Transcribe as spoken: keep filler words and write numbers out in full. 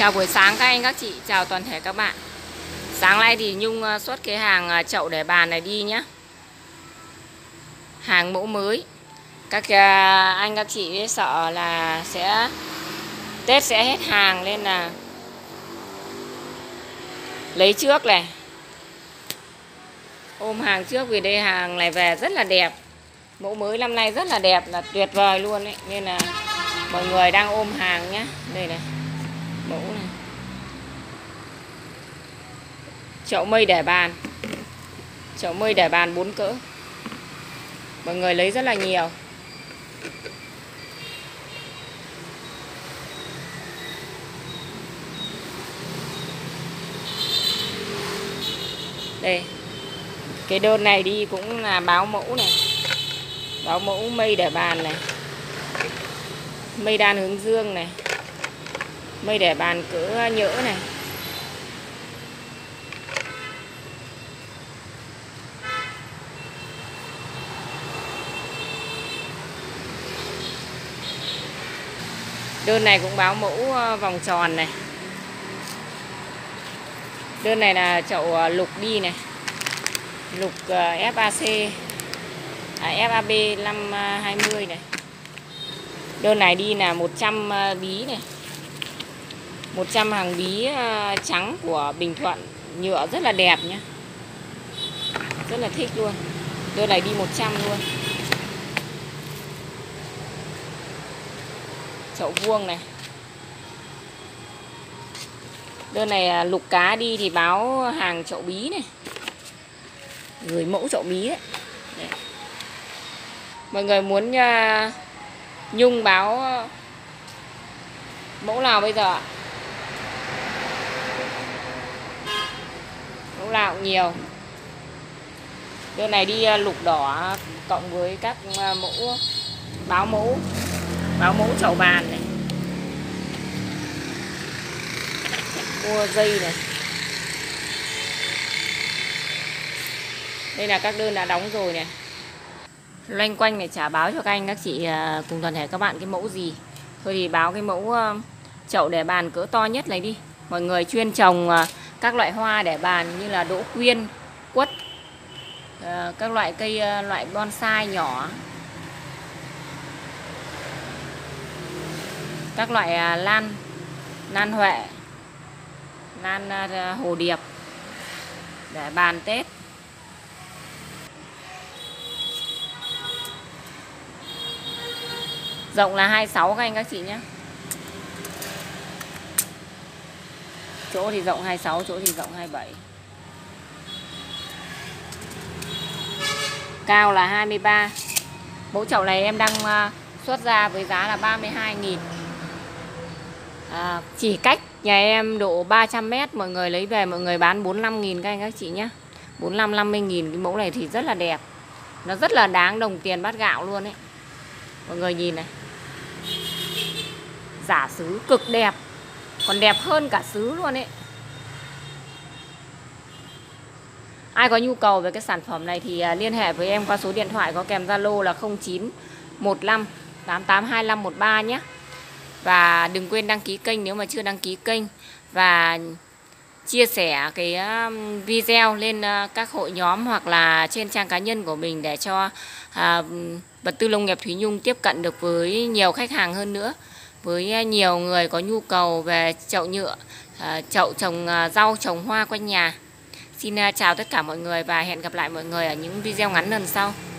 Chào buổi sáng các anh các chị, chào toàn thể các bạn. Sáng nay thì Nhung xuất cái hàng chậu để bàn này đi nhé. Hàng mẫu mới. Các anh các chị sợ là sẽ Tết sẽ hết hàng nên là lấy trước này, ôm hàng trước vì đây hàng này về rất là đẹp. Mẫu mới năm nay rất là đẹp, là tuyệt vời luôn ấy. Nên là mọi người đang ôm hàng nhé. Đây này, mẫu này, chậu mây để bàn, chậu mây để bàn bốn cỡ. Mọi người lấy rất là nhiều. Đây, cái đơn này đi cũng là báo mẫu này, báo mẫu mây để bàn này, mây đan hướng dương này, mây để bàn cỡ nhỡ này. Đơn này cũng báo mẫu vòng tròn này. Đơn này là chậu lục đi này, lục ép a xê, à, ép a bê năm hai mươi này. Đơn này đi là một trăm bí này, một trăm hàng bí trắng của Bình Thuận, nhựa rất là đẹp nhé, rất là thích luôn. Đơn này đi một trăm luôn. Chậu vuông này. Đơn này lục cá đi thì báo hàng chậu bí này, gửi mẫu chậu bí đấy. Đấy. Mọi người muốn uh, Nhung báo uh, mẫu nào bây giờ ạ? Mẫu nào cũng nhiều. Đơn này đi uh, lục đỏ cộng với các uh, mẫu báo mẫu báo mẫu chậu bàn này. Mua dây này. Đây là các đơn đã đóng rồi này. Loanh quanh này chả báo cho các anh các chị cùng toàn thể các bạn cái mẫu gì. Thôi thì báo cái mẫu chậu để bàn cỡ to nhất này đi. Mọi người chuyên trồng các loại hoa để bàn như là đỗ quyên, quất, các loại cây loại bonsai nhỏ, các loại lan, lan huệ, lan hồ điệp để bàn Tết. Rộng là hai mươi sáu các anh các chị nhé. Chỗ thì rộng hai mươi sáu, chỗ thì rộng hai mươi bảy. Cao là hai mươi ba. Mẫu chậu này em đang xuất ra với giá là ba mươi hai nghìn. À, chỉ cách nhà em độ ba trăm mét, mọi người lấy về mọi người bán bốn mươi lăm nghìn các anh các chị nhé. bốn mươi lăm năm mươi nghìn. Cái mẫu này thì rất là đẹp. Nó rất là đáng đồng tiền bát gạo luôn ấy. Mọi người nhìn này, giả sứ cực đẹp, còn đẹp hơn cả sứ luôn ấy. Ai có nhu cầu về cái sản phẩm này thì liên hệ với em qua số điện thoại có kèm Zalo là không chín một năm tám tám hai năm một ba nhé. Và đừng quên đăng ký kênh nếu mà chưa đăng ký kênh, và chia sẻ cái video lên các hội nhóm hoặc là trên trang cá nhân của mình để cho à, vật tư nông nghiệp Thúy Nhung tiếp cận được với nhiều khách hàng hơn nữa, với nhiều người có nhu cầu về chậu nhựa, à, chậu trồng rau, trồng hoa quanh nhà. Xin chào tất cả mọi người và hẹn gặp lại mọi người ở những video ngắn lần sau.